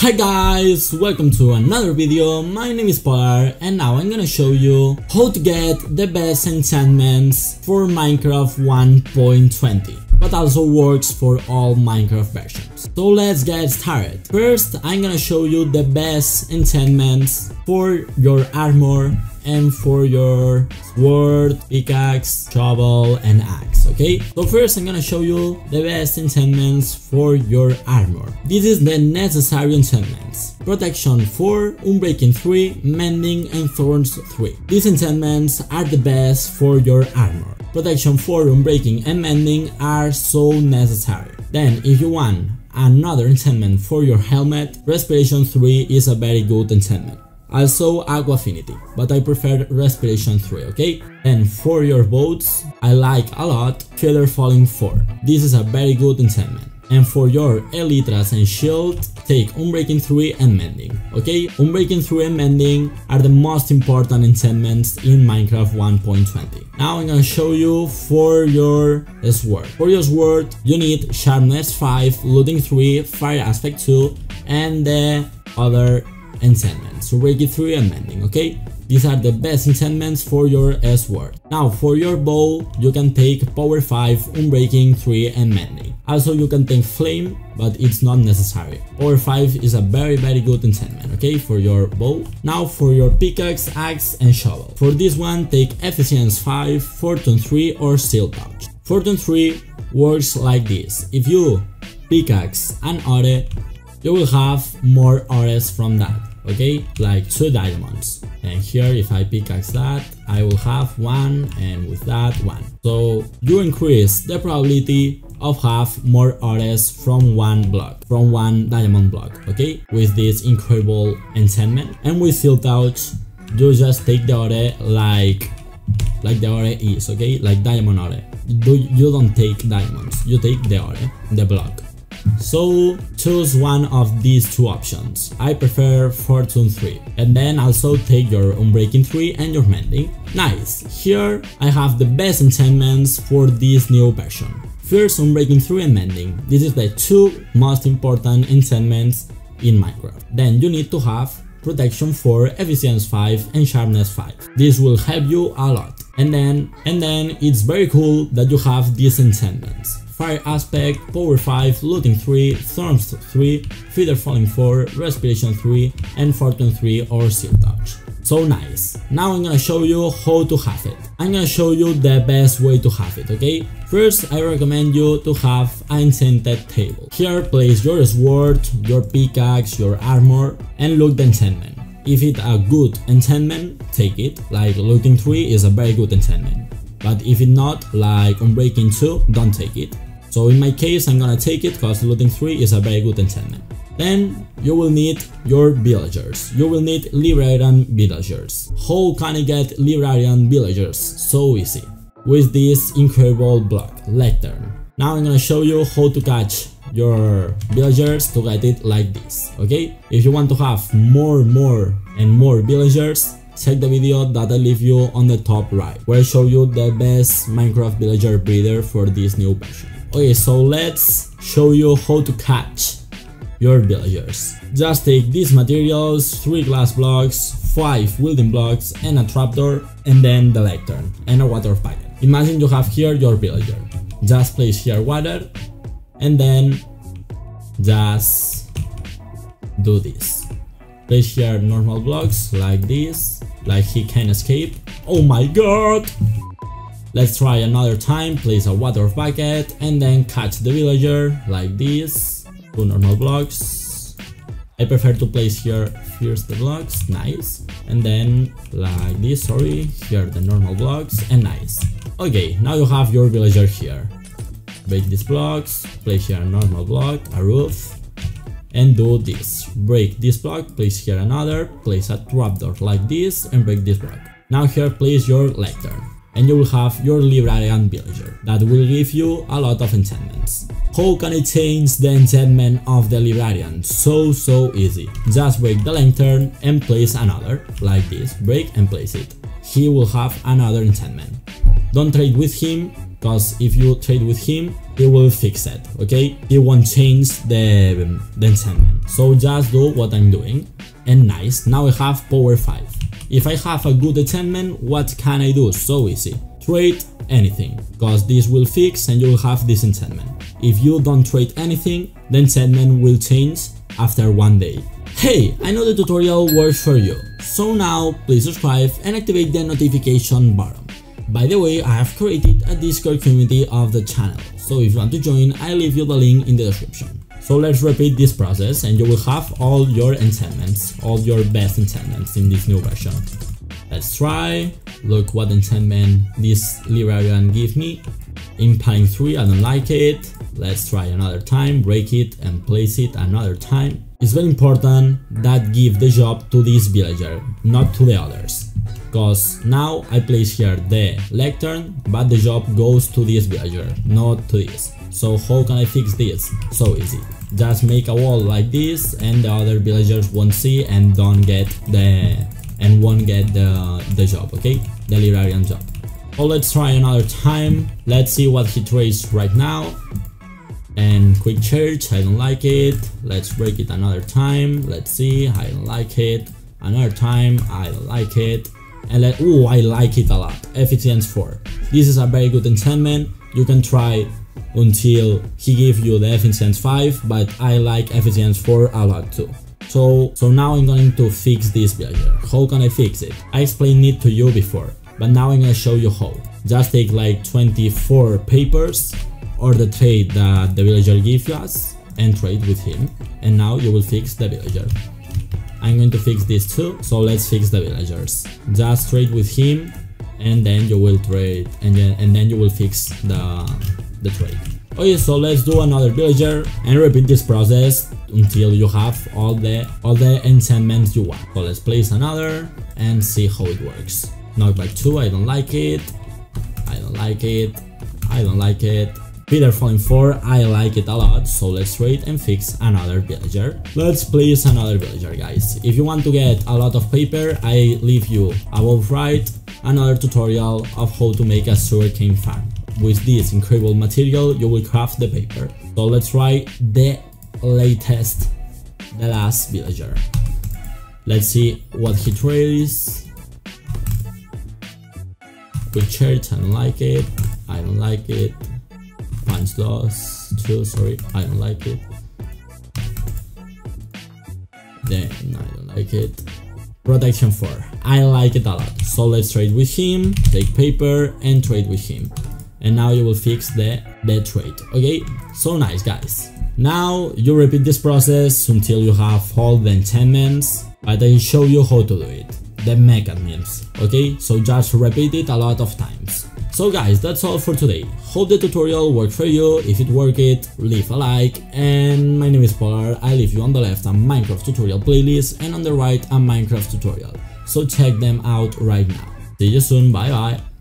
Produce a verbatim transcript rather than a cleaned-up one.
Hi guys, welcome to another video. My name is Polar and now I'm gonna show you how to get the best enchantments for Minecraft one point twenty, but also works for all Minecraft versions. So let's get started. First, I'm gonna show you the best enchantments for your armor and for your sword, pickaxe, shovel and axe, okay? So first I'm gonna show you the best enchantments for your armor. This is the necessary enchantments: Protection four, Unbreaking three, Mending and Thorns three. These enchantments are the best for your armor. Protection four, Unbreaking and Mending are so necessary. Then if you want another enchantment for your helmet, Respiration three is a very good enchantment. Also Aqua Affinity, but I prefer Respiration three, okay? And for your boats, I like a lot Feather Falling four. This is a very good enchantment. And for your Elytras and shield, take Unbreaking three and Mending, okay? Unbreaking three and Mending are the most important enchantments in Minecraft one point twenty. Now I'm gonna show you for your sword. For your sword, you need Sharpness five, Looting three, Fire Aspect two, and the other enchantments, Unbreaking three and Mending, okay? These are the best enchantments for your sword. Now for your bow, you can take Power five, Unbreaking three and Mending. Also you can take Flame, but it's not necessary. Power five is a very very good enchantment, okay, for your bow. Now for your pickaxe, axe and shovel. For this one, take Efficiency five, Fortune three or Steel Touch. Fortune three works like this: if you pickaxe an ore, you will have more ores from that, okay, like two diamonds. And here if I pickaxe that, I will have one, and with that one. So you increase the probability of have more ores from one block, from one diamond block, okay, with this incredible enchantment. And with Steel Touch, you just take the ore like like the ore is, okay, like diamond ore. You, you don't take diamonds, you take the ore, the block. So choose one of these two options. I prefer Fortune three. And then also take your Unbreaking three and your Mending. Nice! Here I have the best enchantments for this new version. First, Unbreaking three and Mending. This is the two most important enchantments in Minecraft. Then you need to have Protection four, Efficiency five and Sharpness five. This will help you a lot. And then, and then it's very cool that you have these enchantments: Fire Aspect, Power five, Looting three, Thorns three, Feather Falling four, Respiration three and Fortune three or Steel Touch. So nice. Now I'm gonna show you how to have it. I'm gonna show you the best way to have it, okay? First, I recommend you to have an enchanted table. Here place your sword, your pickaxe, your armor and look the enchantment. If it's a good enchantment, take it, like Looting three is a very good enchantment. But if it's not, like Unbreaking two, don't take it. So in my case, I'm gonna take it because Looting three is a very good enchantment. Then you will need your villagers. You will need librarian villagers. How can I get librarian villagers? So easy. With this incredible block, Lectern. Now I'm gonna show you how to catch your villagers to get it like this, okay? If you want to have more, more and more villagers, check the video that I leave you on the top right, where I show you the best Minecraft villager breeder for this new version. Okay, so let's show you how to catch your villagers. Just take these materials, three glass blocks, five wooden blocks and a trapdoor, and then the lectern and a water bucket. Imagine you have here your villager. Just place here water and then just do this. Place here normal blocks like this, like he can escape. Oh my god! Let's try another time. Place a water bucket and then catch the villager like this. Two normal blocks. I prefer to place here first the blocks, nice. And then like this, sorry, here the normal blocks and nice. Okay, now you have your villager here. Break these blocks, place here a normal block, a roof, and do this. Break this block, place here another, place a trapdoor like this and break this block. Now here place your lectern and you will have your librarian villager that will give you a lot of enchantments. How can I change the enchantment of the librarian? So so easy. Just break the lantern and place another like this. Break and place it. He will have another enchantment. Don't trade with him because if you trade with him, he will fix it, okay? He won't change the, the enchantment. So just do what I'm doing. And nice, now I have power five. If I have a good enchantment, what can I do? So easy. Trade anything, because this will fix and you will have this enchantment. If you don't trade anything, the enchantment will change after one day. Hey, I know the tutorial works for you, so now please subscribe and activate the notification button. By the way, I have created a Discord community of the channel, so if you want to join, I'll leave you the link in the description. So let's repeat this process and you will have all your enchantments, all your best enchantments in this new version. Let's try. Look what enchantment this Librarian give me. Impaling three, I don't like it. Let's try another time, break it and place it another time. It's very important that give the job to this villager, not to the others. Because now I place here the lectern, but the job goes to this villager, not to this. So how can I fix this? So easy. Just make a wall like this and the other villagers won't see and don't get the and won't get the, the job, okay? The Librarian job. So let's try another time. Let's see what he trades right now. And quick church, I don't like it. Let's break it another time. Let's see, I don't like it. Another time, I don't like it. And let oh, I like it a lot. Efficiency four. This is a very good enchantment. You can try until he gives you the efficiency five, but I like efficiency four a lot too. So, so now I'm going to fix this villager. How can I fix it? I explained it to you before, but now I'm gonna show you how. Just take like twenty-four papers or the trade that the villager gives us and trade with him, and now you will fix the villager. I'm going to fix this too, so let's fix the villagers. Just trade with him and then you will trade and then, and then you will fix the, the trade. Okay, so let's do another villager and repeat this process until you have all the all the enchantments you want. So let's place another and see how it works. Knockback two, I don't like it. I don't like it. I don't like it. Peter Falling four, I like it a lot, so let's trade and fix another villager. Let's place another villager, guys. If you want to get a lot of paper, I leave you above right another tutorial of how to make a sugarcane farm. With this incredible material, you will craft the paper. So let's try the latest, the last villager. Let's see what he trades. Quick church, I don't like it. I don't like it. Punch loss two, sorry, I don't like it. Then I don't like it. Protection four, I like it a lot. So let's trade with him, take paper and trade with him. And now you will fix the, the trade, okay? So nice, guys. Now you repeat this process until you have all the enchantments, but I show you how to do it, the mechanisms, okay? So just repeat it a lot of times. So guys, that's all for today. Hope the tutorial worked for you. If it worked, leave a like. And my name is Polar. I leave you on the left a Minecraft tutorial playlist and on the right a Minecraft tutorial. So check them out right now. See you soon, bye bye.